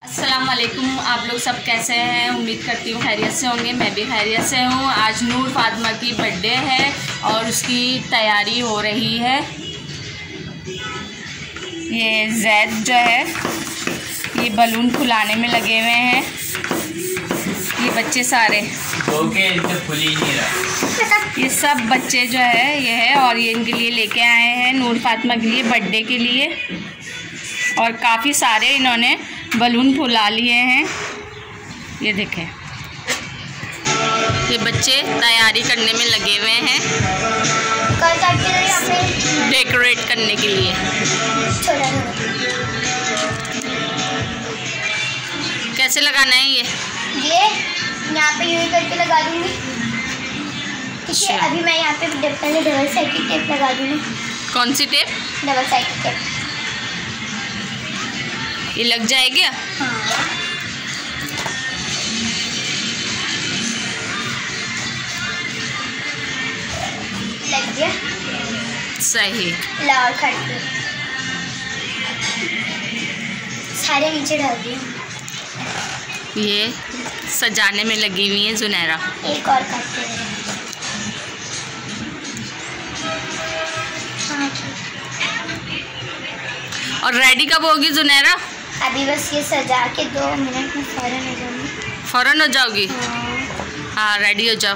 अस्सलाम वालेकुम। आप लोग सब कैसे हैं? उम्मीद करती हूँ खैरियत से होंगे। मैं भी खैरियत से हूँ। आज नूर फातिमा की बर्थडे है और उसकी तैयारी हो रही है। ये जैद जो है ये बलून फुलाने में लगे हुए हैं। ये बच्चे सारे फुल ही नहीं रहा। ये सब बच्चे जो है ये है और ये इनके लिए लेके आए हैं नूर फातिमा के लिए बर्थडे के लिए। और काफ़ी सारे इन्होंने बलून फुला लिए हैं। ये देखें, ये बच्चे तैयारी करने में लगे हुए हैं डेकोरेट करने के लिए। कैसे लगाना है ये यहाँ पे यूँ करके लगा दूंगी। ठीक है, अभी मैं यहाँ पे पहले डबल साइड की टेप लगा दूंगी। कौन सी टेप? डबल साइड की टेप। ये लग जाएगी? हाँ। लग गया? सही। लाल खट सारे नीचे डाल दिए। ये सजाने में लगी हुई है जुनैरा। एक और करते हैं। हाँ, और रेडी कब होगी जुनैरा? अभी बस ये सजा के 2 मिनट में फ़ौरन हो जाऊंगी। फ़ौरन हो जाओगी? हाँ, हाँ, रेडी हो जाओ।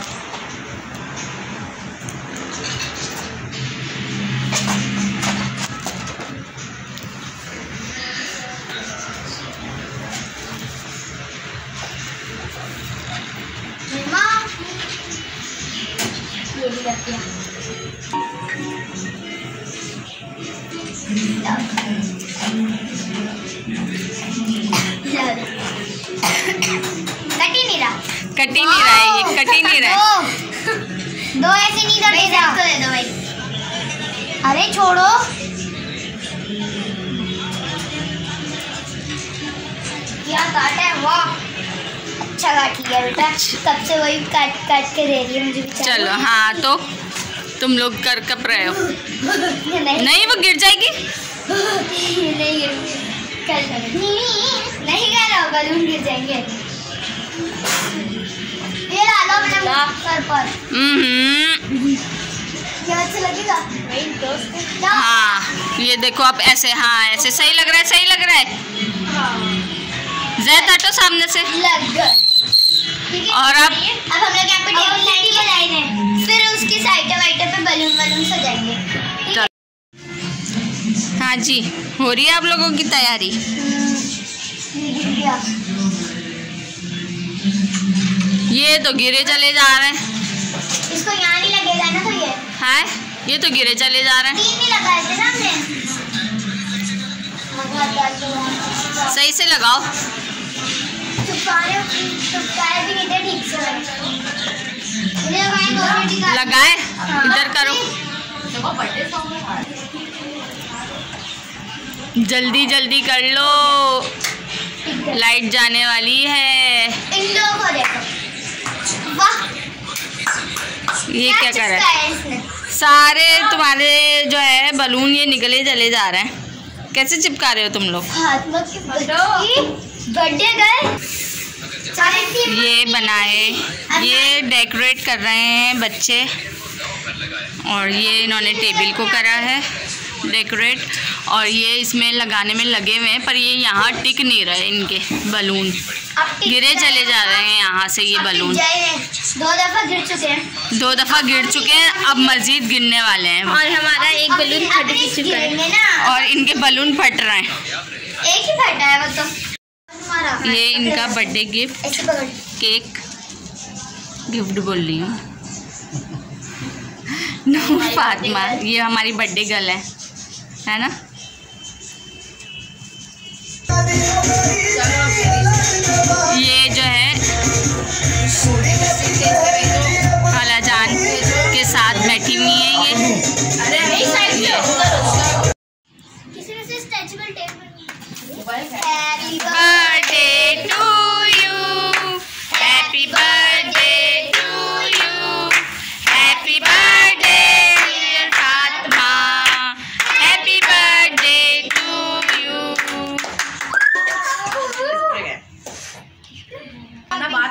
ये भी रख दिया। कट ही नहीं रहा। कट ही नहीं रहा है ये, कट ही नहीं रहा है। दो ऐसे नहीं कर देगा। दे दो भाई। अरे छोड़ो। क्या काट है? वाह, अच्छा काट लिया बेटा। कब से वही काट काट के दे रही है मुझे। चलो हाँ, तो तुम लोग कर कब रहे हो? नहीं, वो गिर जाएगी। नहीं कर रहा, बलून गिर जाएंगे। ये ला लो अपने सर पर। ये अच्छा लगेगा? हाँ, ये देखो आप ऐसे, हाँ ऐसे सही लग रहा है, सही लग रहा है। जैद हटो सामने से। लग गए। और अब हम लोग यहाँ पे टेबल लाइट लगाएंगे, फिर उसकी साइड पे बलून सजाएंगे। हाँ जी, हो रही है आप लोगों की तैयारी। ये तो गिरे चले जा रहे हैं। इसको यहाँ नहीं लगेगा ना, तो ये है, ये तो गिरे चले जा रहे हैं। 3 नहीं लगाए थे ना हमने। सही से लगाओ। चिपकाए भी नहीं थे ठीक से। लगाए, इधर करो। जल्दी जल्दी कर लो, लाइट जाने वाली है। इन लोगों को देखो, वाह ये क्या कर रहा है? सारे तुम्हारे जो है बलून ये निकले चले जा रहे हैं। कैसे चिपका रहे हो तुम लोग? बर्थडे गर्ल ये बनाए, ये डेकोरेट कर रहे हैं बच्चे। और ये इन्होंने टेबल को करा है डेकोरेट, और ये इसमें लगाने में लगे हुए हैं, पर ये यहाँ टिक नहीं रहे। इनके बलून गिरे चले जा रहे हैं यहाँ से। ये बलून 2 दफ़ा गिर चुके हैं। 2 दफ़ा गिर चुके हैं, अब मज़ीद गिरने वाले हैं। और हमारा एक बलून फट भी चुका है और इनके बलून फट रहे हैं। एक ही फटा है वो तो। ये इनका बर्थडे गिफ्ट, ऐसे पकड़। केक गिफ्ट बोल रही हूँ। नूर फातिमा, ये हमारी बर्थडे गर्ल है ना? ये जो है खालाजान के साथ बैठी हुई है ये। Happy birthday to you, happy birthday to you, happy birthday dear Fatima, happy birthday to you.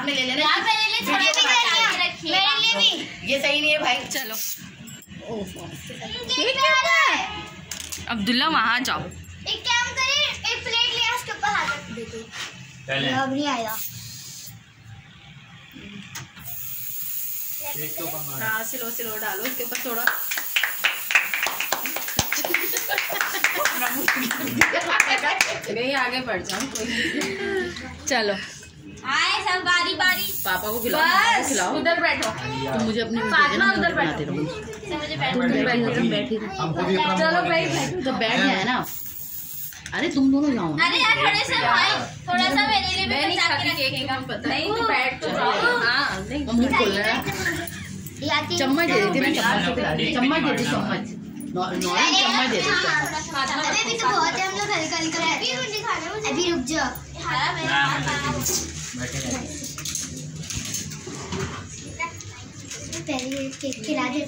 में ले लेना। मेरे लिए भी ये सही नहीं है भाई। चलो अब्दुल्ला वहाँ जाओ। एक काम करें, एक प्लेट ले उसके ऊपर हाथ रख दे। अब नहीं आएगा। हाँ सिलो डालो उसके ऊपर थोड़ा। नहीं आगे बढ़ जाओ। चलो आए सब बारी बारी। पापा को खिलाओ। उधर बैठो। तुम मुझे अपनी उधर बैठो। चलो भाई तो बैठ जाए ना। अरे तुम दोनों जाओ ना। अरे यार थोड़े से भाई, थोड़ा सा मेरे लिए भी बचा के रखिएगा। नहीं तो बैठ तो जाओ। हाँ नहीं मुंह खोल रहा है। चम्मच दे देती ना, चम्मच दे दी, चम्मच नॉर्मल चम्मच दे दो। अभी भी तो बहुत है, हम लोग हल्का हल्का अभी रुक जाओ। पहले केक खिला दे।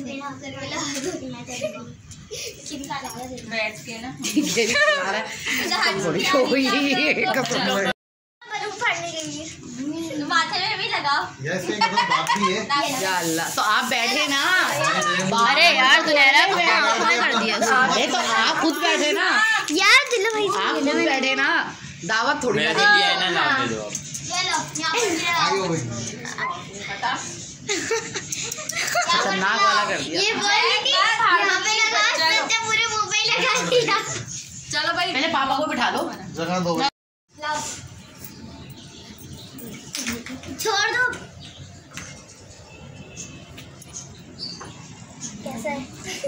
बैठ के ना माथे में भी लगाओ। तो आप बैठे ना। अरे यार दुनिया कर दिया। अरे तो आप खुद बैठे ना यार दिलो भाई, आप खुद बैठे ना। दावत थोड़ी मेरा तो दिया है ना, नाम दे दो आप। खतरनाक वाला कर दिया। ये बोल रही थी यहाँ पे लगा, बच्चा पूरे मुंह पे लगा दिया। चलो भाई पहले पापा को बिठा लो। छोड़ दो। कैसा है?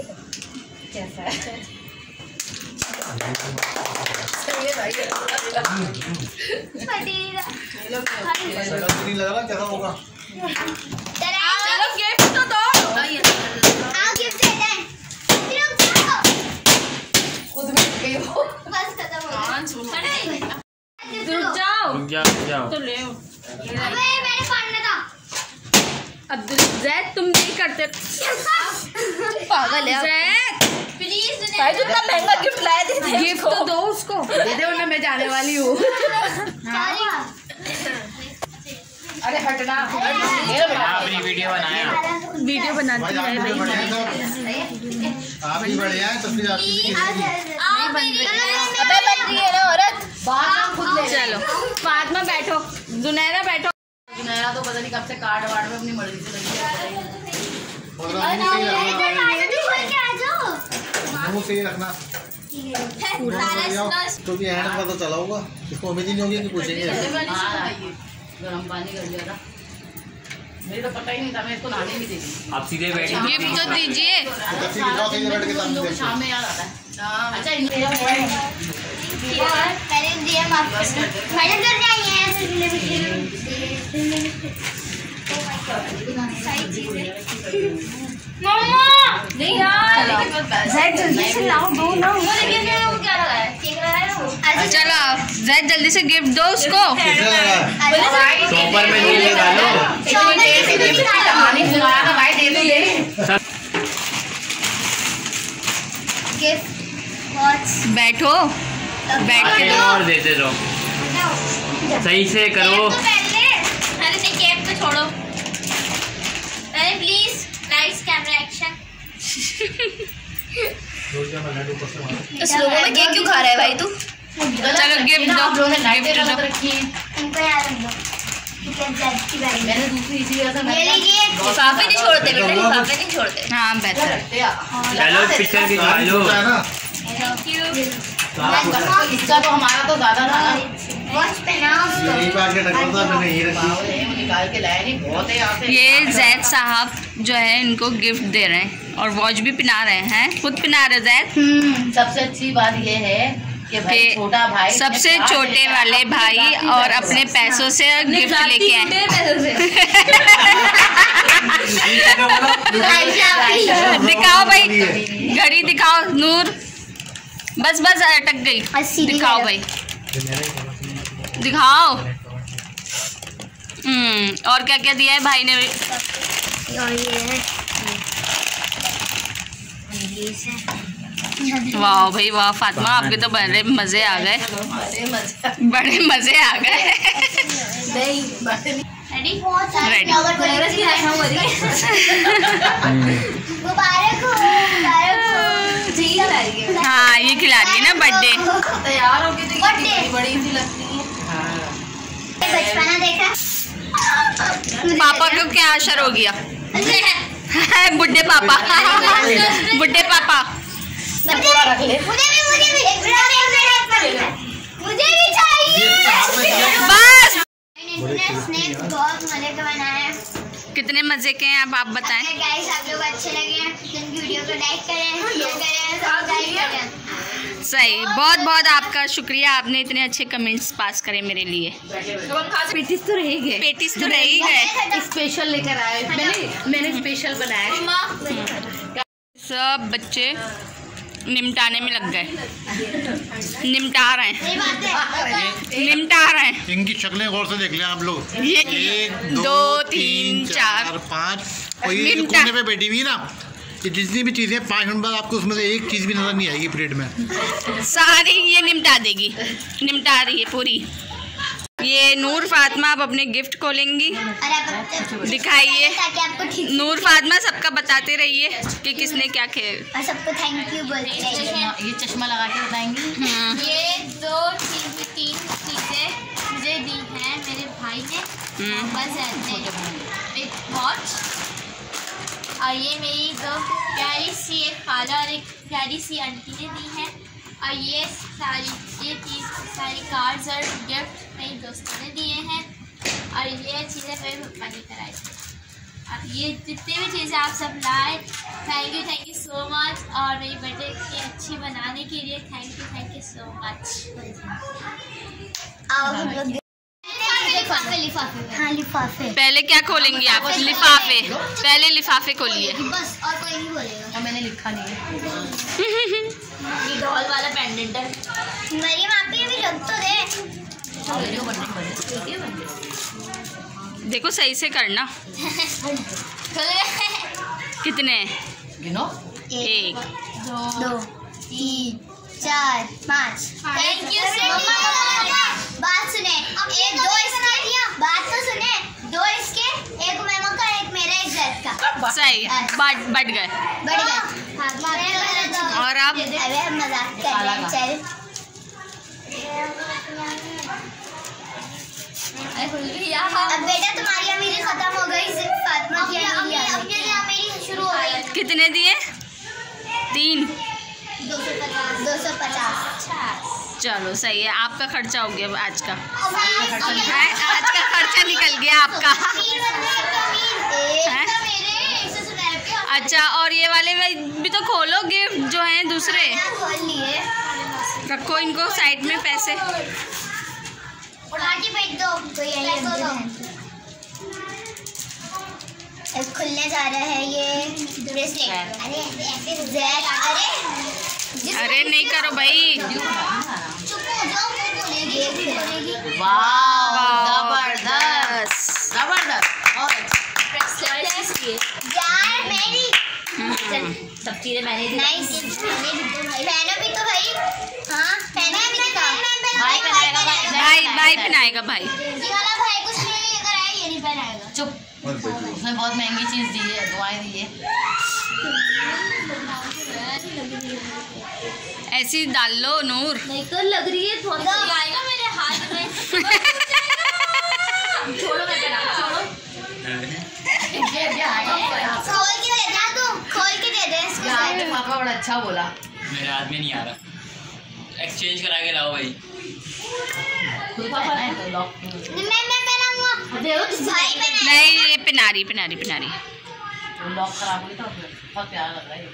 कैसा होगा? चलो गिफ्ट तो दो। आओ गिफ्ट दे दें। खुद में गई हो। बस खत्म हो गया। रुक जाओ तो ले। अबे मैंने पढ़ना था। अब्दुल जैद तुम नहीं करते पागल है जैद। प्लीज भाई तू इतना महंगा गिफ्ट लाया दे गिफ्ट तो दो उसको। दे दे वरना मैं जाने वाली हूँ। अरे हटना। आपने वीडियो बनाया। वीडियो बनाती है भाई। आप ही बढ़िया है तो फिर आपकी भी अबे बन रही है ना औरत। बाद में खुद ले चलो बाद में बैठो। जुनैरा बैठो। जुनैरा तो पता नहीं कब से कार्ड वार्ड में अपनी मर्जी से लगी है। मुंह से ही रखना क्योंकि हैंड में तो चला होगा, इसको उम्मीद ही नहीं होगी कि पूछेंगे। गरम पानी कर लिया था, मुझे तो पता ही नहीं था, मैं इसको नहाने नहीं देती। आप सीधे बैठिए। गिफ्ट तो दीजिए। शाम में याद आता है। अच्छा पहले दिया माफ मैडम कर जाइए। मम्मा नहीं यार जल्दी से लाओ, दो ना। वो देखिए वो क्या लगा है, केक लगा है वो। चलो जैद जल्दी से गिफ्ट दो उसको। चॉपर में नीले डालो। बैठो बैठ के दो। और देते रहो, सही से करो। अरे नहीं केक तो छोड़ो। अरे प्लीज लाइट्स कैमरा एक्शन। इस लोगों में केक क्यों खा रहा है भाई तू? चलो गिफ्ट दो। गिफ्ट दो। इनको याद रख दो। मैंने दूसरी इसी वजह से लिफाफे नहीं छोड़ते बेटा, लिफाफे नहीं छोड़ते। हाँ बेहतर। चलो पिक्चर खिंचवा लो। Thank you. इसका तो हमारा तो ज्यादा था ना। वॉच पहनाओ। यही बात के टक्कर था, मैंने यही रखी। वो निकाल के लाया नहीं, बहुत है यहाँ से। ये जैद साहब जो है इनको गिफ्ट दे रहे हैं और वॉच भी पहना रहे हैं। खुद पहना रहे जैद। सबसे अच्छी बात ये है कि भाई छोटा भाई सबसे छोटे वाले भाई और अपने पैसों से गिफ्ट लेके आए। दिखाओ भाई, घड़ी दिखाओ नूर। बस बस अटक गई। दिखाओ भाई, दिखाओ। और क्या क्या दिया है भाई ने? और ये है वाह भाई वाह फातिमा, आपके तो बड़े मजे आ गए, बड़े मजे आ गए। रेडी बहुत सारे Ready. फ्लावर मुबारक हो हाँ ये खिला रही है ना बर्थडे। तैयार हो गई Birthday. थी बड़ी सी लगती है। बचपना देखा पापा को क्या असर हो गया? बुड्ढे पापा बुड्ढे पापा। मुझे भी चाहिए। बस स्नैक्स बहुत मजे के बनाए हैं। कितने मजे के हैं अब आप बताएं। अगर गाइस आप लोग अच्छे लगे हैं तो वीडियो को लाइक करें, शेयर करें, सब्सक्राइब करें। सही, बहुत बहुत आपका शुक्रिया, आपने इतने अच्छे कमेंट्स पास करे मेरे लिए। पेटिस तो रह गए, पेटिस तो रह ही गए। स्पेशल लेकर आए। मैंने स्पेशल बनाया। सब बच्चे निमटाने में लग गए, निमटा रहे हैं, निमटा रहे हैं। इनकी शक्लें गौर से देख लें आप लोग। ये 1 2 2 3 3 4 4 5 और ये जो निमटा। कोने पे बैठी हुई है ना, ये जितनी भी चीज़ें 5 मिनट बाद आपको उसमें से एक चीज़ भी नजर नहीं आएगी प्लेट में। सारी ये निमटा देगी, निमटा रही है पूरी। ये नूर फातिमा अब अपने गिफ्ट खोलेंगी, दिखाइए। ताकि आपको ठीक नूर फातिमा सबका बताते रहिए कि किसने क्या खेल। और सबको थैंक यू बोलते रहिए। ये चश्मा लगा के बताएंगे। ये 2 3 चीज़ें मुझे दी हैं मेरे भाई ने, बस एक वॉच, और ये मेरी 2 प्यारी सी एक खाला और एक प्यारी सी आंटी ने दी है, और ये सारी कार्ड्स और गिफ्ट मेरी दोस्तों ने दिए हैं, और ये चीज़ें मेरे पापा लेकर आए थे। अब ये जितने भी चीज़ें आप सब लाए, थैंक यू सो मच। और मेरी बर्थडे की अच्छी बनाने के लिए थैंक यू सो मच। लिफाफे। हाँ लिफाफे। पहले क्या खोलेंगी आप? लिफाफे, पहले लिफाफे खोलिए। बस और कोई नहीं बोलेगा। और मैंने लिखा नहीं है। ये डॉल वाला पेंडेंट है। मरियम आप भी अभी रख तो दे। देखो सही से करना। कितने? गिनो। 1 2 3 4 5। Thank you so much. बात सुने, एक 2 इसके, बात तो सुने, 2 इसके, एक मेमो का, एक मेरा, एक जैद का। सही, बढ़ गए। बढ़ गए। और अब अबे हम मजाक कर रहे हैं, चल। अब बेटा तुम्हारी अमीरी खत्म हो गई, सिर्फ फातिमा की अमीरी शुरू हो गई। कितने दिए? 3। 250। चलो सही है, आपका खर्चा हो गया आज का। आज का खर्चा निकल गया आपका। अच्छा, और ये वाले भी तो खोलो, गिफ्ट जो हैं दूसरे। खोल लिए, रखो इनको साइड में पैसे। आगे बैठ दो तो यही खुलने जा रहा है ये ब्रेसलेट। अरे नहीं करो भाई। चुप हो जाओ, वो बोलेगी। वाह, जबरदस्त। जबरदस्त। यार मेरी सब चीजें मैंने दी। नाइस। पहनो भी तो भाई। हाँ पहना भी तो। भाई पहनाएगा, भाई पहनाएगा भाई। ये वाला भाई कुछ नहीं लेकर आया, ये नहीं पहनाएगा। चुप। उसने बहुत महंगी चीज दी है, दुआएं दी है। ऐसी डाल लो नूर। नहीं तो लग रही है थोड़ा आएगा मेरे हाथ में। छोड़ो, मैं पहना, छोड़ो। खोल के दे दे तू, खोल के दे दे इसको। पापा बड़ा अच्छा बोला। मेरे हाथ में नहीं आ रहा, एक्सचेंज करा के लाओ भाई। खुद पहना है तो लॉक। मैं पहनाऊंगा। भाई पहना। नहीं, ये पिनारी। लॉक खराब हुई तो बहुत प्यारा लग रहा है।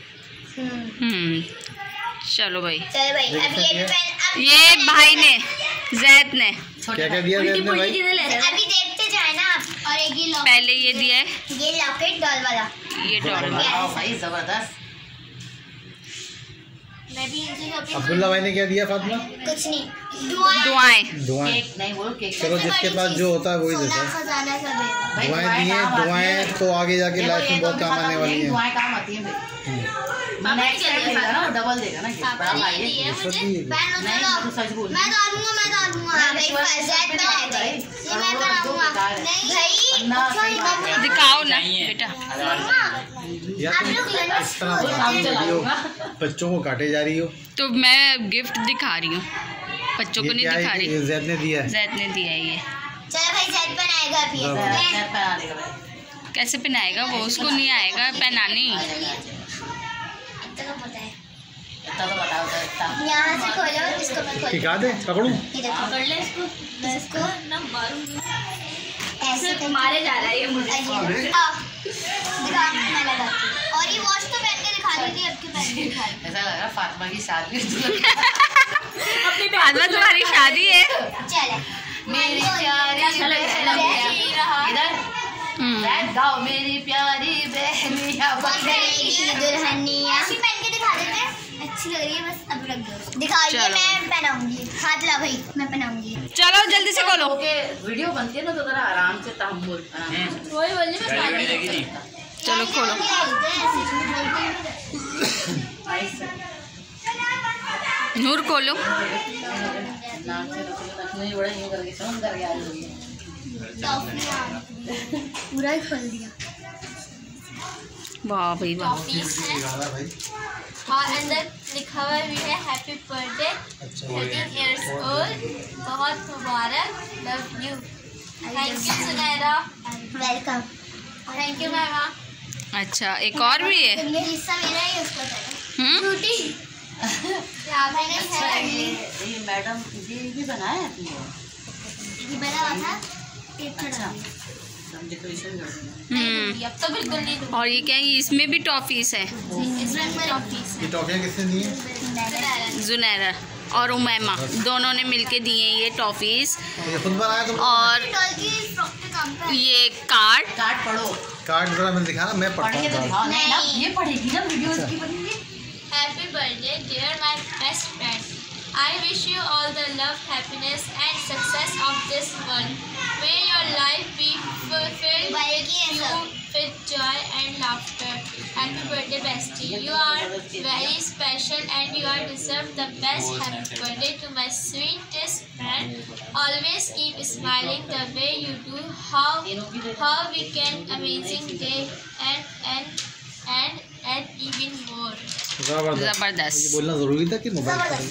चलो भाई। चल भाई, अब ये भी पहन। ये भाई ने, जैद ने क्या क्या दिया जैद ने भाई? अभी देखते जाए ना आप। और एक ये लॉकेट, पहले ये दिया है, ये लॉकेट डॉल वाला। ये डॉल। वाह, भाई जबरदस्त। मैं भी इनसे शॉपिंग। अब्दुल्ला भाई ने क्या दिया फातिमा? कुछ नहीं, दुआएं। दुआएं। केक नहीं बोलो, केक। चलो जिसके पास जो होता है वही देता है। खजाना सब है। दुआएं दी हैं, दुआएं तो आगे जाके लाइफ में बहुत काम आने वाली हैं। दुआएं काम आती हैं भाई। नेक्स्ट टाइम देगा ना, वो डबल देगा ना। बड़ा भाई है। ये मुझे नहीं, पहनो नहीं, चलो। तू सच बोल। मैं डालूंगा। भाई फैज़ात पहनाएगा। ये मैं पहनाऊंगा। नहीं भाई, दिखाओ ना बेटा। या तुम इस तरह से वीडियो बच्चों को काटे जा रही हो, तो मैं गिफ्ट दिखा रही हूँ, बच्चों को नहीं दिखा रही। जैद ने दिया है। जैद ने दिया है ये। चलो भाई जैद बनाएगा फिर। कैसे पहनाएगा वो, उसको नहीं आएगा पहनानी। यहाँ से खोलो, इसको मैं खोलूं। दिखा दे, पकड़ूं? पकड़ ले इसको, मैं इसको ना मारूंगी। ऐसे मारे जा रहा है ये मुझे। दिखा, मैं लगाती हूँ। और ये वॉच तो पहन के दिखा दी थी, अब क्यों पहन के दिखा रही? ऐसा लग रहा है फातिमा की शादी। फातिमा तुम्हारी शादी है। चले मेरी प्यारी इधर गाओ, मेरी प्यारी बहनिया दुल्हनिया ऐसी पहन के दिखा देते हैं, अच्छी लग रही है, बस अब लग गई। दिखाइए, मैं पहनाऊंगी। हाथ ला भाई, मैं पहनाऊंगी। चलो जल्दी से खोलो। वीडियो बनती है ना तो जरा आराम से तहम्मुल, वही बोल रही मैं। चलो खोलो। नूर खोलो। पूरा ही खोल दिया। वाह भाई वाह। और अंदर लिखा हुआ भी है हैप्पी बर्थडे 13 इयर्स ओल्ड, बहुत मुबारक, love you. Thank you Sunaira, welcome. Thank you मैमा। अच्छा एक और भी है। ये हिस्सा मेरा ही, उसका ब्यूटी। ये मैडम ये भी बनाया है, ये बना हुआ था। अच्छा डेकोरेशन कर नहीं, अब तो बिल्कुल नहीं। और ये क्या है, इसमें भी टॉफीज है। इसमें टॉफीज ये टॉफियाँ किसने दी है? जुनैरा और उमैमा दोनों ने मिलके दिए हैं ये टॉफीज। ये खुद बनाया तुम? और ये कार्ड पढ़ो, कार्ड जरा मैं दिखाना, मैं पढ़ता हूँ। नहीं, ये पढ़ेगी ना वीडियो इसकी बनेगी। Happy birthday, dear my best friend. I wish you all the love, happiness, and success of this world. May your life be filled with joy and laughter. Happy birthday, bestie. You are very special, and you are deserve the best. Happy birthday to my sweetest friend. Always keep smiling the way you do. How we can amazing day and even more. जबरदस्त। ये बोलना जरूरी था कि mobile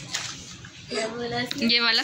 ये वाला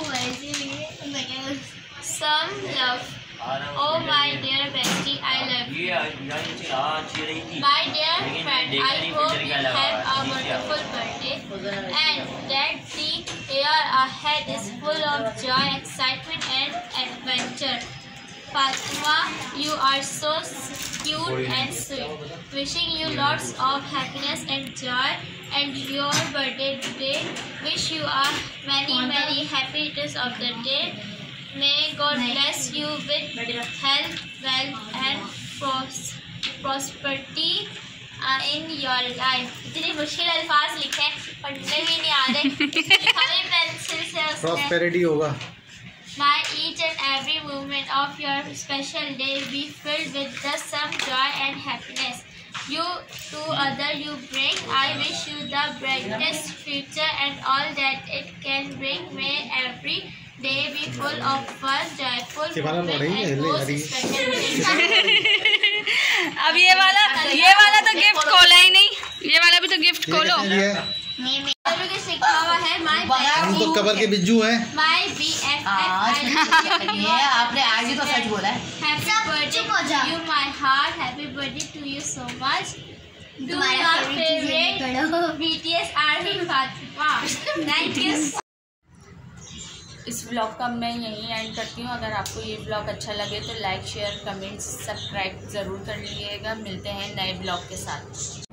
Some love. Oh my dear bestie, I love you. My dear friend, I hope you have a wonderful birthday and that the year ahead is full of joy, excitement and adventure. Fatima, you are so cute and sweet. Wishing you lots of happiness and joy and your birthday today. Wish you many happy returns of the day. May God bless you with health, wealth and prosperity in your life. इतने मुश्किल अल्फाज लिखे, पढ़ने भी नहीं आ रहे, हमें pencil से उसने। प्रॉस्पेरिटी होगा। May each and every moment of your special day be filled with some joy and happiness. You to other you bring. I wish you the brightest future and all that it can bring. May every day be full of fun, joyful moment and most special. अब ये वाला तो gift खोला ही नहीं, ये वाला भी तो गिफ्ट खोलो। लिखा हुआ है हम तो कबर के बिज्जू हैं। My BFF। आपने आज ही तो सच बोला है। Happy birthday to you, my heart. Happy birthday to you so much. Do your favorite BTS army Fatima. Thank you. इस ब्लॉग का मैं यहीं एंड करती हूँ। अगर आपको ये ब्लॉग अच्छा लगे तो लाइक शेयर कमेंट सब्सक्राइब ज़रूर कर लीजिएगा। मिलते हैं नए ब्लॉग के साथ।